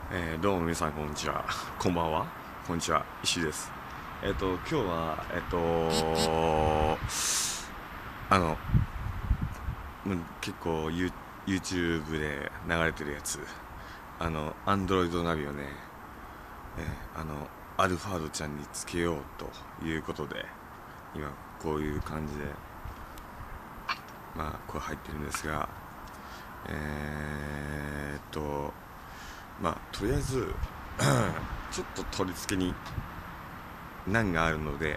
どうも皆さんこんにちは、こんばんは、こんにちは、石井です。今日は結構YouTube で流れてるやつ、Android ナビをね、アルファードちゃんにつけようということで、今こういう感じでこれ入ってるんですが、とりあえずちょっと取り付けに難があるので、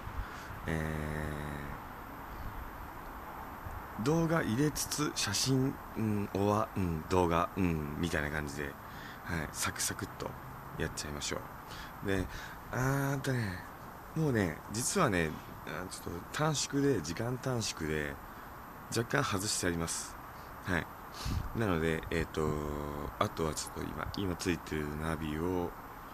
動画入れつつ写真、動画、みたいな感じで、サクサクっとやっちゃいましょう。で、もうね、実はね、ちょっと時間短縮で若干外してあります。なので、あとはちょっと今ついてるナビを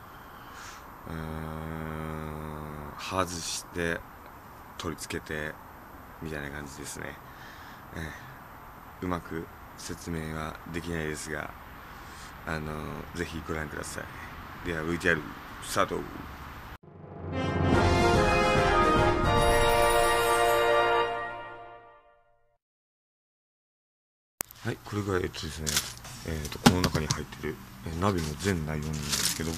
外して取り付けてみたいな感じですね。うまく説明はできないですが、ぜひご覧ください。では VTR スタート。はい、これがですね、この中に入ってる、ナビの全内容なんですけども、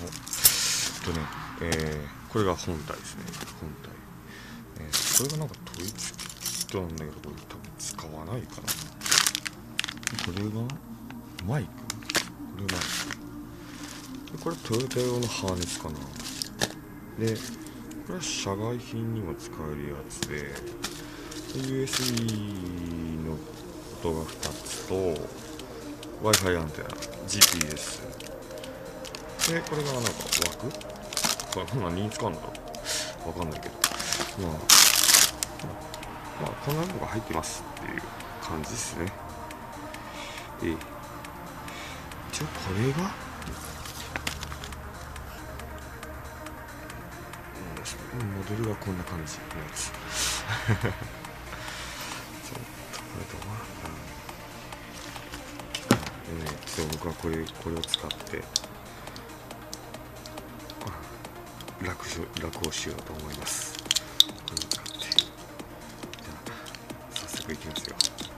これが本体ですね。本体、これがなんか取り付けなんだけど、これ多分使わないかな。これがマイク、これトヨタ用のハーネスかな。で、これは社外品にも使えるやつで、USB の音が2つと Wi-Fi アンテナ、 GPS で、これがなんか枠、これ何に使うんだろう、わかんないけど、こんなのが入ってますっていう感じですね。一応これがモデルがこんな感じのやつちょっとこれとは、僕はこれを使って楽をしようと思います。これを使って、じゃあ早速いきますよ。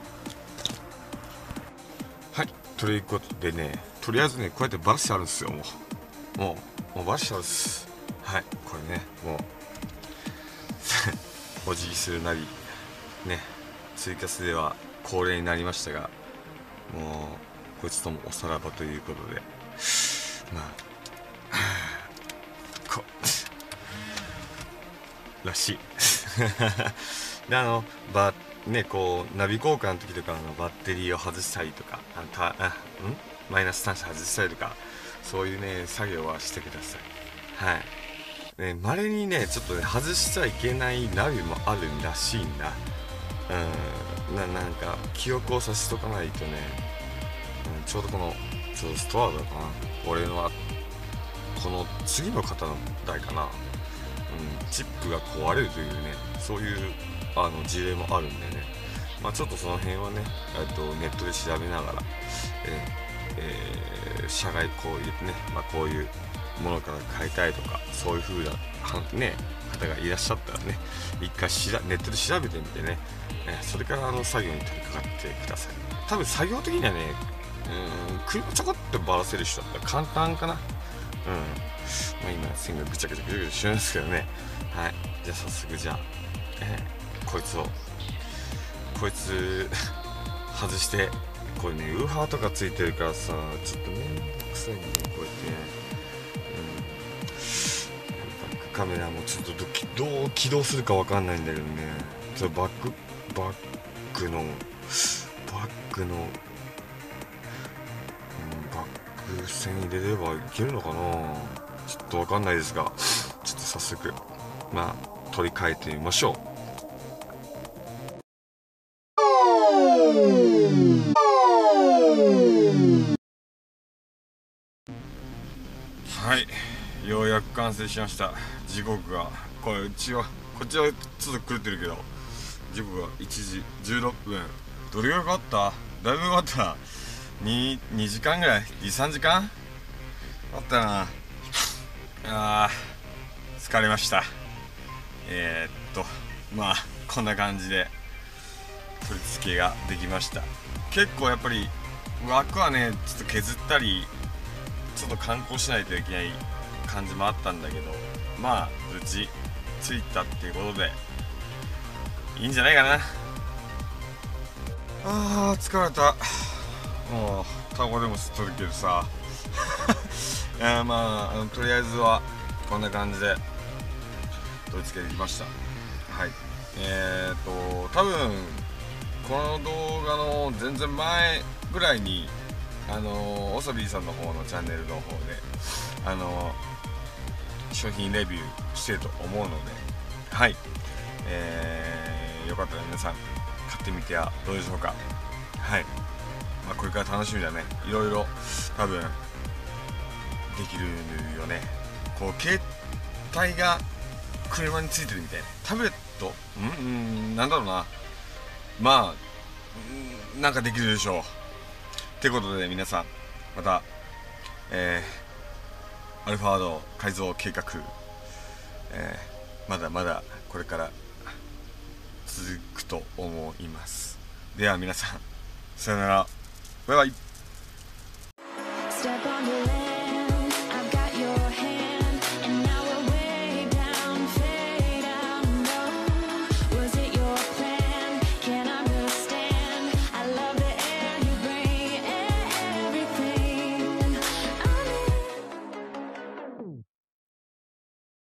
はい、ということでね、とりあえずね、こうやってバラしてあるんですよ。もうバラしてあるんです。はい、これね、もうお辞儀するなりね、ツイキャスでは恒例になりましたが、もうこいつともおさらばということで、らしいで、こうナビ交換の時とかバッテリーを外したりとか、マイナス端子外したりとか、そういうね作業はしてください。まれにね、ちょっとね外しちゃいけないナビもあるらしいんだ。なんか記憶をさせとかないとね、ちょうどストアだかな、俺のこの次の方の代かな、チップが壊れるというね、そういう事例もあるんでね、ちょっとその辺はね、ネットで調べながら、社外こういうね、こういうものから買いたいとか、そういう風なね方がいらっしゃったらね、一回ネットで調べてみてね、それから作業に取り掛かってください。多分作業的にはね、車ちょこっとばらせる人だったら簡単かな。今線がぐちゃぐちゃしてるんですけどね。はい、じゃあ早速、じゃあ、こいつ外して、これねウーハーとかついてるからさ、ちょっとめんどくさいね、こうやってバックカメラもちょっとどう起動するかわかんないんだけどね、ちょっとバックの線入れればいけるのかな、ちょっとわかんないですが、ちょっと早速取り替えてみましょう。はい、ようやく完成しました。時刻がこっちはちょっと狂ってるけど、時刻が1時16分。どれぐらいかかった？だいぶかかった。2時間ぐらい、2、3時間あったな疲れました。まあこんな感じで取り付けができました。結構やっぱり枠はねちょっと削ったりちょっと観光しないといけない感じもあったんだけど、まあ無事着いたっていうことでいいんじゃないかな。疲れた。もうタバコでも吸っとるけどさまあ、とりあえずはこんな感じで取り付けてきました。はい。多分この動画の全然前ぐらいにおそびーさんの方のチャンネルの方で商品レビューしてると思うので、はい、よかったら皆さん買ってみてはどうでしょうか。はい、まあ、これから楽しみだね。いろいろ多分できるよね。こう携帯が車についてるみたいな、タブレットなんだろうな、まあなんかできるでしょう。ってことで皆さんまた、アルファード改造計画、まだまだこれから続くと思います。では皆さんさよなら、バイバイ。